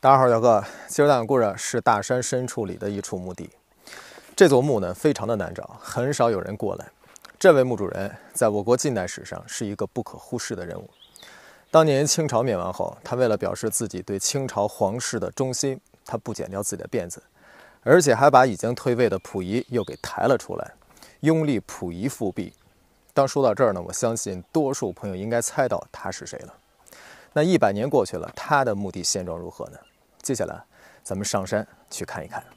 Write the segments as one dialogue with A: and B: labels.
A: 大家好，小哥，今儿讲故事是大山深处里的一处墓地。这座墓呢，非常的难找，很少有人过来。这位墓主人在我国近代史上是一个不可忽视的人物。当年清朝灭亡后，他为了表示自己对清朝皇室的忠心，他不剪掉自己的辫子，而且还把已经退位的溥仪又给抬了出来，拥立溥仪复辟。当说到这儿呢，我相信多数朋友应该猜到他是谁了。那100年过去了，他的墓地现状如何呢？接下来，咱们上山去看一看。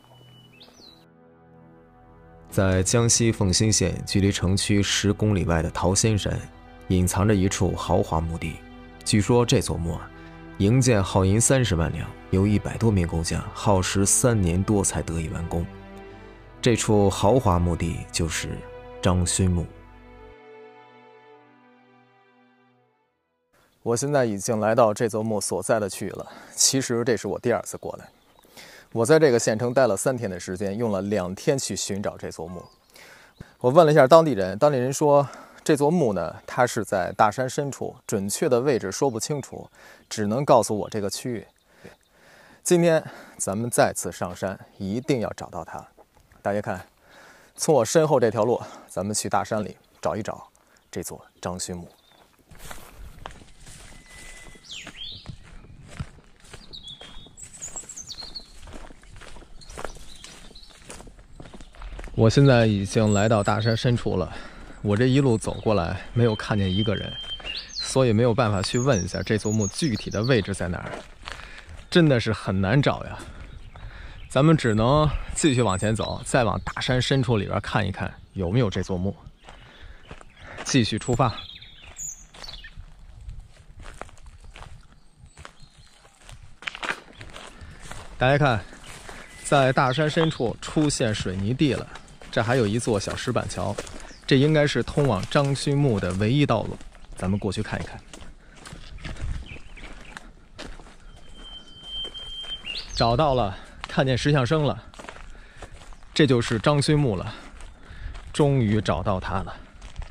A: 在江西凤新县距离城区10公里外的桃仙山，隐藏着一处豪华墓地。据说这座墓营建耗银30万两，有100多名工匠，耗时3年多才得以完工。这处豪华墓地就是张勋墓。我现在已经来到这座墓所在的区域了。其实这是我第2次过来。我在这个县城待了3天的时间，用了2天去寻找这座墓。我问了一下当地人，当地人说这座墓呢，它是在大山深处，准确的位置说不清楚，只能告诉我这个区域。今天咱们再次上山，一定要找到它。大家看，从我身后这条路，咱们去大山里找一找这座张勋墓。我现在已经来到大山深处了，我这一路走过来没有看见一个人，所以没有办法去问一下这座墓具体的位置在哪儿，真的是很难找呀。咱们只能继续往前走，再往大山深处里边看一看有没有这座墓。继续出发。大家看，在大山深处出现水泥地了。这还有一座小石板桥，这应该是通往张勋墓的唯一道路。咱们过去看一看。找到了，看见石像生了，这就是张勋墓了。终于找到它了。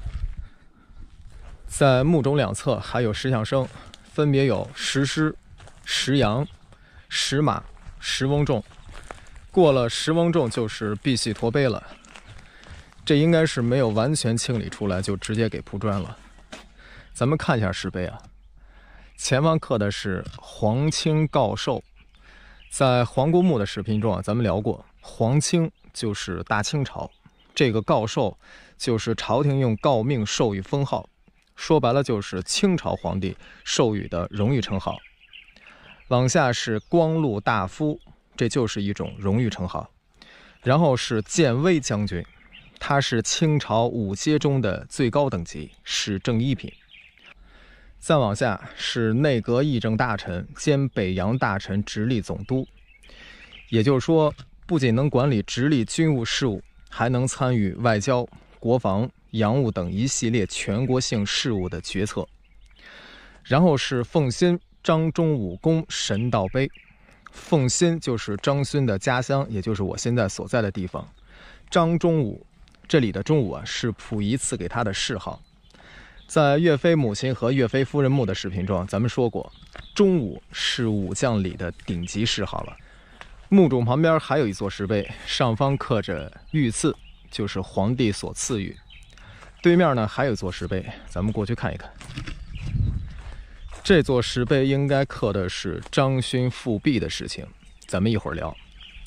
A: 在墓中2侧还有石像生，分别有石狮、石羊、石马、石翁仲。过了石翁仲就是碧玺驼碑了。这应该是没有完全清理出来就直接给铺砖了。咱们看一下石碑啊，前方刻的是皇清诰授。在皇姑墓的视频中啊，咱们聊过，皇清就是大清朝，这个诰授就是朝廷用诰命授予封号，说白了就是清朝皇帝授予的荣誉称号。往下是光禄大夫，这就是一种荣誉称号。然后是建威将军，他是清朝5阶中的最高等级，是正一品。再往下是内阁议政大臣兼北洋大臣直隶总督，也就是说，不仅能管理直隶军务事务，还能参与外交、国防、洋务等一系列全国性事务的决策。然后是奉新张忠武公神道碑，奉新就是张勋的家乡，也就是我现在所在的地方。张忠武，这里的忠武啊，是溥仪赐给他的谥号。在岳飞母亲和岳飞夫人墓的视频中，咱们说过，忠武是武将里的顶级谥号了。墓冢旁边还有一座石碑，上方刻着御赐，就是皇帝所赐予。对面呢还有一座石碑，咱们过去看一看。这座石碑应该刻的是张勋复辟的事情，咱们一会儿聊。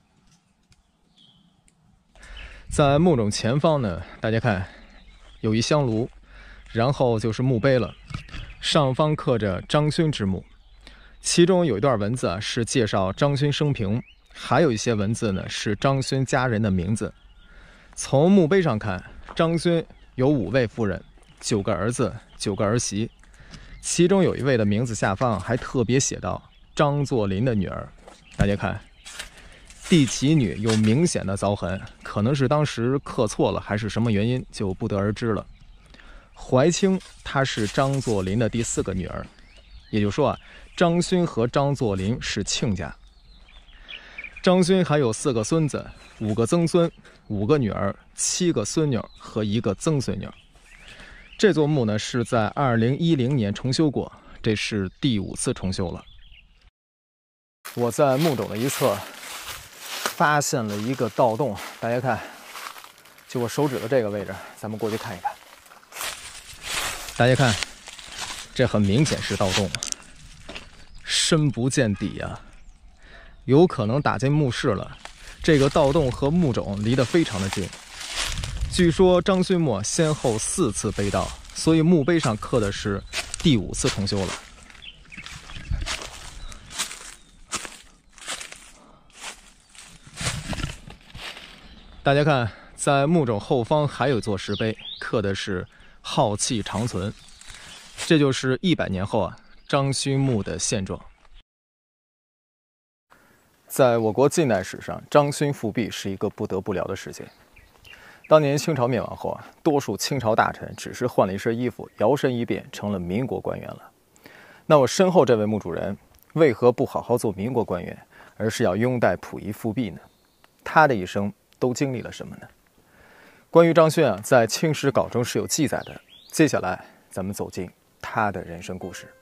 A: 在墓冢前方呢，大家看有一香炉，然后就是墓碑了，上方刻着张勋之墓，其中有一段文字啊是介绍张勋生平，还有一些文字呢是张勋家人的名字。从墓碑上看，张勋有5位夫人，9个儿子，9个儿媳，其中有一位的名字下方还特别写到张作霖的女儿。大家看，第几女有明显的凿痕，可能是当时刻错了，还是什么原因，就不得而知了。怀清，她是张作霖的第4个女儿，也就是说啊，张勋和张作霖是亲家。张勋还有4个孙子，5个曾孙，5个女儿，7个孙女和1个曾孙女。这座墓呢是在2010年重修过，这是第5次重修了。 我在墓冢的一侧发现了一个盗洞，大家看，就我手指的这个位置，咱们过去看一看。大家看，这很明显是盗洞，深不见底啊，有可能打进墓室了。这个盗洞和墓冢离得非常的近，据说张勋墓先后4次被盗，所以墓碑上刻的是第5次重修了。大家看，在墓冢后方还有一座石碑，刻的是“浩气长存”，这就是100年后张勋墓的现状。在我国近代史上，张勋复辟是一个不得不聊的事件。当年清朝灭亡后多数清朝大臣只是换了一身衣服，摇身一变成了民国官员了。那我身后这位墓主人为何不好好做民国官员，而是要拥戴溥仪复辟呢？他的一生都经历了什么呢？关于张勋在《清史稿》中是有记载的。接下来咱们走进他的人生故事。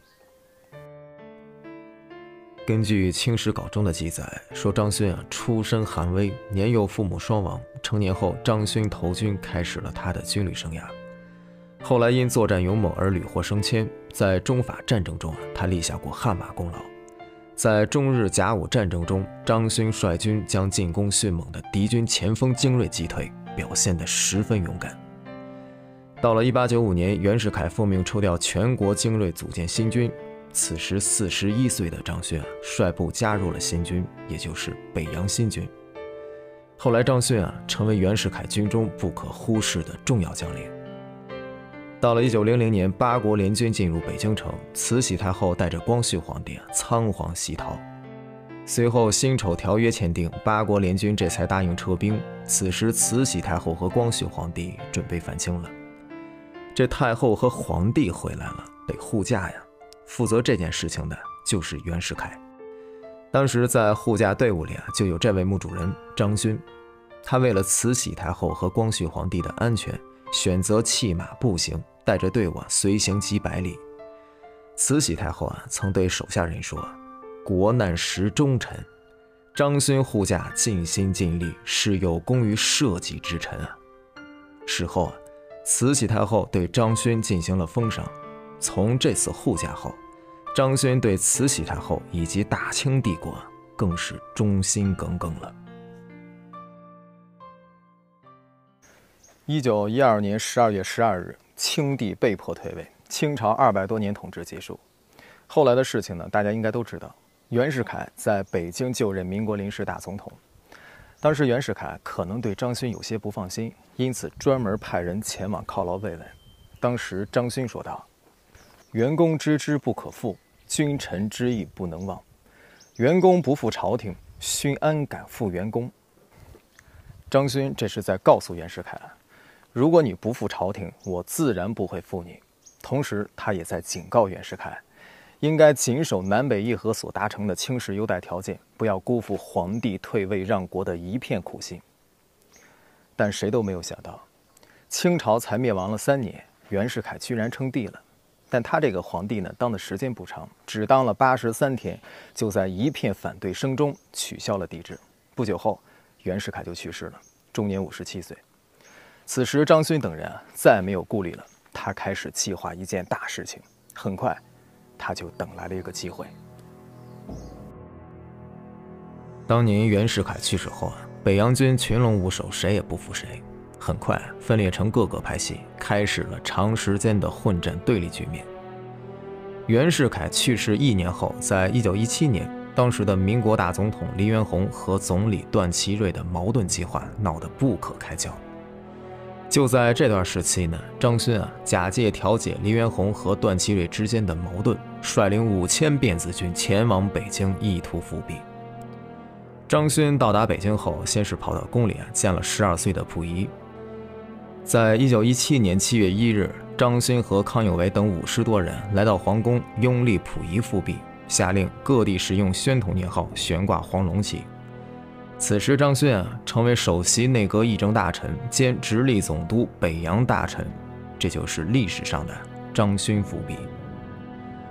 B: 根据《清史稿》中的记载，说张勋出身寒微，年幼父母双亡。成年后，张勋投军，开始了他的军旅生涯。后来因作战勇猛而屡获升迁，在中法战争中他立下过汗马功劳。在中日甲午战争中，张勋率军将进攻迅猛的敌军前锋精锐击退，表现得十分勇敢。到了1895年，袁世凯奉命抽调全国精锐组建新军。此时41岁的张勋率部加入了新军，也就是北洋新军。后来张勋成为袁世凯军中不可忽视的重要将领。到了1900年，八国联军进入北京城，慈禧太后带着光绪皇帝仓皇西逃。随后辛丑条约签订，八国联军这才答应撤兵。此时慈禧太后和光绪皇帝准备返清了。这太后和皇帝回来了，得护驾呀。负责这件事情的就是袁世凯。当时在护驾队伍里就有这位墓主人张勋。他为了慈禧太后和光绪皇帝的安全，选择弃马步行，带着队伍随行几百里。慈禧太后曾对手下人说：“国难时忠臣，张勋护驾尽心尽力，是有功于社稷之臣啊。”事后慈禧太后对张勋进行了封赏。从这次护驾后，张勋对慈禧太后以及大清帝国更是忠心耿耿了。
A: 1912年12月12日，清帝被迫退位，清朝200多年统治结束。后来的事情呢，大家应该都知道。袁世凯在北京就任民国临时大总统。当时袁世凯可能对张勋有些不放心，因此专门派人前往犒劳慰问。当时张勋说道：“元公知之不可负，君臣之义不能忘。元公不负朝廷，勋安敢负元公？”张勋这是在告诉袁世凯，如果你不负朝廷，我自然不会负你。同时，他也在警告袁世凯，应该谨守南北议和所达成的清史优待条件，不要辜负皇帝退位让国的一片苦心。但谁都没有想到，清朝才灭亡了3年，袁世凯居然称帝了。但他这个皇帝呢，当的时间不长，只当了83天，就在一片反对声中取消了帝制。不久后，袁世凯就去世了，终年57岁。此时，张勋等人再没有顾虑了，他开始计划一件大事情。很快，他就等来了一个机会。
B: 当年袁世凯去世后北洋军群龙无首，谁也不服谁。很快分裂成各个派系，开始了长时间的混战对立局面。袁世凯去世1年后，在1917年，当时的民国大总统黎元洪和总理段祺瑞的矛盾激化，闹得不可开交。就在这段时期呢，张勋假借调解黎元洪和段祺瑞之间的矛盾，率领5000辫子军前往北京，意图复辟。张勋到达北京后，先是跑到宫里见了12岁的溥仪。在1917年7月1日，张勋和康有为等50多人来到皇宫，拥立溥仪复辟，下令各地使用宣统年号，悬挂黄龙旗。此时张勋成为首席内阁议政大臣兼直隶总督北洋大臣，这就是历史上的张勋复辟。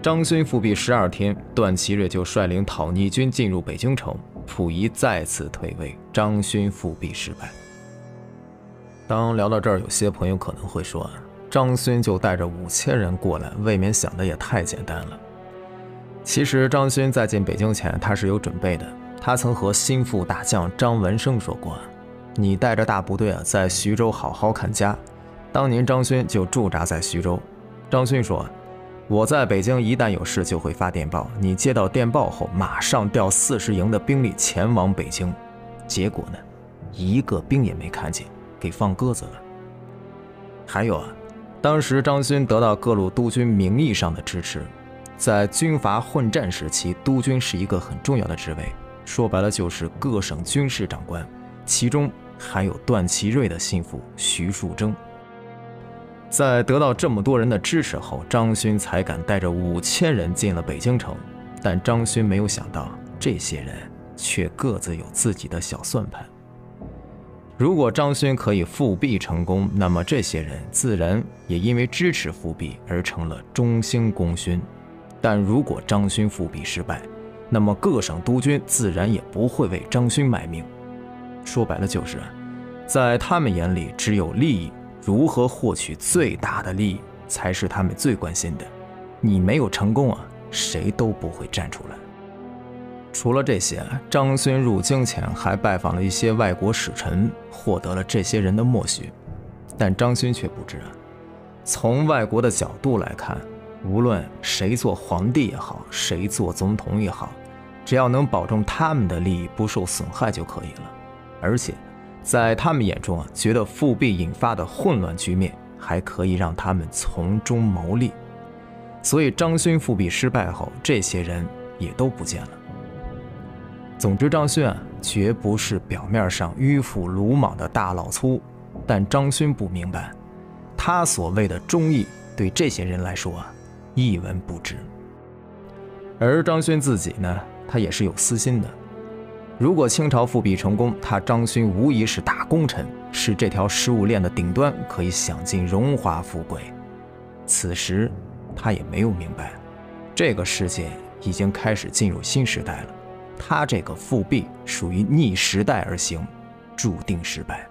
B: 张勋复辟12天，段祺瑞就率领讨逆军进入北京城，溥仪再次退位，张勋复辟失败。当聊到这儿，有些朋友可能会说，张勋就带着5000人过来，未免想的也太简单了。其实张勋在进北京前，他是有准备的。他曾和心腹大将张文生说过，你带着大部队在徐州好好看家。当年张勋就驻扎在徐州。张勋说，我在北京一旦有事就会发电报，你接到电报后马上调40营的兵力前往北京。结果呢，一个兵也没看见，给放鸽子了。还有当时张勋得到各路督军名义上的支持，在军阀混战时期，督军是一个很重要的职位，说白了就是各省军事长官，其中还有段祺瑞的心腹徐树铮。在得到这么多人的支持后，张勋才敢带着5000人进了北京城。但张勋没有想到，这些人却各自有自己的小算盘。如果张勋可以复辟成功，那么这些人自然也因为支持复辟而成了中兴功勋。但如果张勋复辟失败，那么各省督军自然也不会为张勋卖命。说白了就是，在他们眼里只有利益，如何获取最大的利益才是他们最关心的。你没有成功谁都不会站出来。除了这些，张勋入京前还拜访了一些外国使臣，获得了这些人的默许。但张勋却不知从外国的角度来看，无论谁做皇帝也好，谁做总统也好，只要能保证他们的利益不受损害就可以了。而且在他们眼中觉得复辟引发的混乱局面还可以让他们从中牟利。所以张勋复辟失败后，这些人也都不见了。总之，张勋绝不是表面上迂腐鲁莽的大老粗，但张勋不明白，他所谓的忠义对这些人来说一文不值。而张勋自己呢，他也是有私心的。如果清朝复辟成功，他张勋无疑是大功臣，是这条食物链的顶端，可以享尽荣华富贵。此时他也没有明白，这个世界已经开始进入新时代了，他这个复辟属于逆时代而行，注定失败。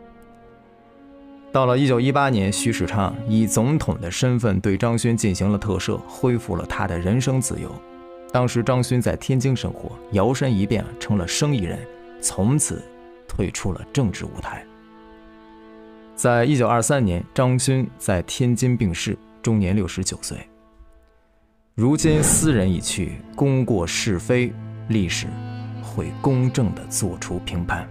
B: 到了1918年，徐世昌以总统的身份对张勋进行了特赦，恢复了他的人身自由。当时张勋在天津生活，摇身一变成了生意人，从此退出了政治舞台。在1923年，张勋在天津病逝，终年69岁。如今斯人已去，功过是非，历史会公正地做出评判。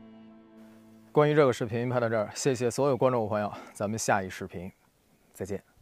A: 关于这个视频拍到这儿，谢谢所有观众朋友，咱们下一视频再见。